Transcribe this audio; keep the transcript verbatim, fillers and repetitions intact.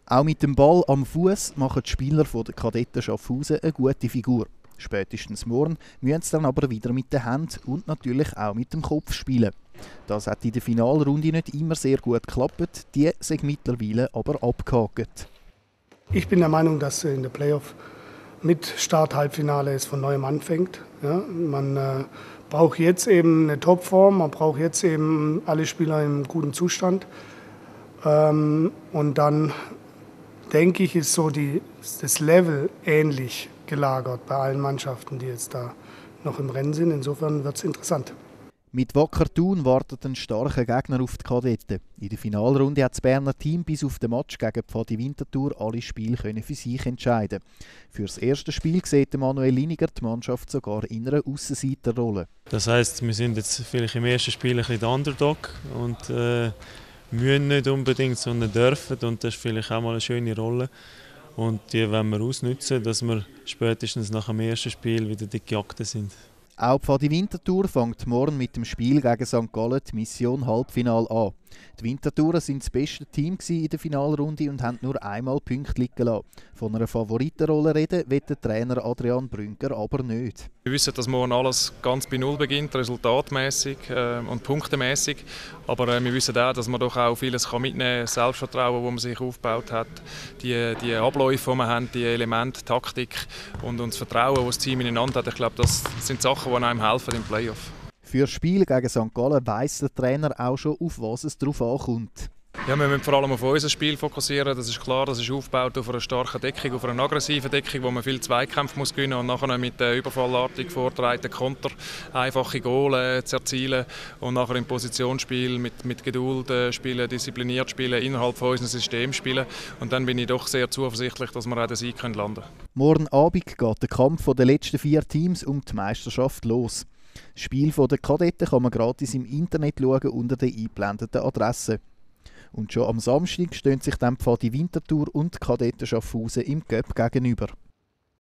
Auch mit dem Ball am Fuß machen die Spieler der Kadetten Schaffhausen eine gute Figur. Spätestens morgen müssen sie dann aber wieder mit den Händen und natürlich auch mit dem Kopf spielen. Das hat in der Finalrunde nicht immer sehr gut geklappt, die sind mittlerweile aber abgehakt. Ich bin der Meinung, dass in der Playoff mit Start-Halbfinale es von neuem anfängt. Ja, man äh, braucht jetzt eben eine Topform, man braucht jetzt eben alle Spieler im guten Zustand. Ähm, und dann denke ich, ist so die, das Level ähnlich gelagert bei allen Mannschaften, die jetzt da noch im Rennen sind. Insofern wird es interessant. Mit Wacker Thun wartet ein starker Gegner auf die Kadetten. In der Finalrunde hat das Berner Team bis auf den Match gegen Pfadi Winterthur alle Spiele für sich entscheiden. Für das erste Spiel sieht Manuel Liniger die Mannschaft sogar in einer Aussenseiterrolle. Das heisst, wir sind jetzt vielleicht im ersten Spiel ein bisschen der Underdog und äh, müssen nicht unbedingt, sondern dürfen. Und das ist vielleicht auch mal eine schöne Rolle. Und die wollen wir ausnutzen, dass wir spätestens nach dem ersten Spiel wieder die Gejagten sind. Auch Pfadi Winterthur fängt morgen mit dem Spiel gegen Sankt Gallen die Mission Halbfinale an. Die Winterthurer waren das beste Team in der Finalrunde und haben nur einmal Punkte liegen lassen. Von einer Favoritenrolle reden will der Trainer Adrian Brünker aber nicht. Wir wissen, dass morgen alles ganz bei Null beginnt, resultatmäßig äh, und punktemäßig. Aber äh, wir wissen auch, dass man doch auch vieles kann mitnehmen kann, Selbstvertrauen, das man sich aufgebaut hat, die, die Abläufe, die wir haben, die Elemente, Taktik und, und das Vertrauen, das das Team ineinander hat. Ich glaube, das sind Sachen, die einem helfen im Playoff. Für das Spiel gegen Sankt Gallen weiss der Trainer auch schon, auf was es drauf ankommt. Ja, wir müssen vor allem auf unser Spiel fokussieren. Das ist klar, das ist aufgebaut auf einer starken Deckung, auf einer aggressiven Deckung, wo man viel Zweikämpfe muss gewinnen und nachher mit äh, überfallartig vorgetragenen Konter einfache Goal zu erzielen und nachher im Positionsspiel mit, mit Geduld äh, spielen, diszipliniert spielen, innerhalb von unserem System spielen. Und dann bin ich doch sehr zuversichtlich, dass wir auch den Sieg landen können. Morgen Abend geht der Kampf der letzten vier Teams um die Meisterschaft los. Das Spiel der Kadetten kann man gratis im Internet schauen unter der eingeblendeten Adresse. Und schon am Samstag stehen sich dann Pfadi Winterthur und die Kadetten Schaffhausen im Cup gegenüber.